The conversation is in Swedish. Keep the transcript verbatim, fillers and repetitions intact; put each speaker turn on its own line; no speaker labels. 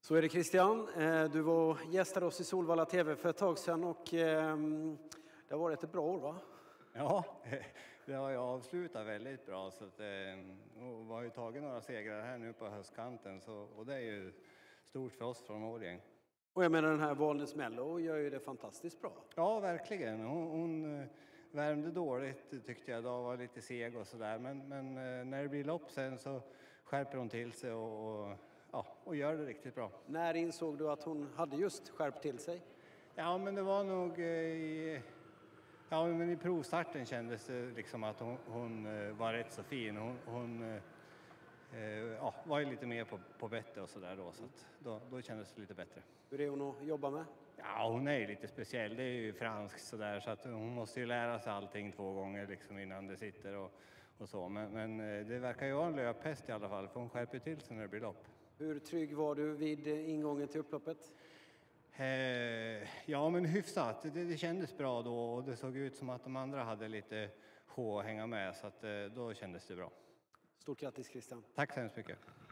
Så är det Christian. Du var gästade oss i Solvalla T V för ett tag sedan och det har varit ett bra år, va?
Ja, det har ju avslutat väldigt bra så att, och vi har ju tagit några segrar här nu på höstkanten så, och det är ju stort för oss från Årjäng.
Och jag menar den här Valnäs Mello gör ju det fantastiskt bra.
Ja, verkligen. Hon, hon värmde dåligt tyckte jag då, var lite seg och sådär. Men, men när det blir lopp sen så skärper hon till sig och, och, ja, och gör det riktigt bra.
När insåg du att hon hade just skärpt till sig?
Ja, men det var nog i, ja, men i provstarten kändes det liksom att hon, hon var rätt så fin. Hon, hon ja, var ju lite mer på, på bättre och sådär då, så att då, då kändes det lite bättre.
Hur är hon att jobba med?
Ja, hon är ju lite speciell. Det är ju fransk sådär så att hon måste ju lära sig allting två gånger liksom innan det sitter och, och så. Men, men det verkar ju vara en löphäst i alla fall för hon skärper till sig när det blir lopp.
Hur trygg var du vid ingången till upploppet?
Eh, ja, men hyfsat. Det, det kändes bra då och det såg ut som att de andra hade lite sjå att hänga med så att då kändes det bra.
Stort grattis Christian.
Tack så hemskt mycket.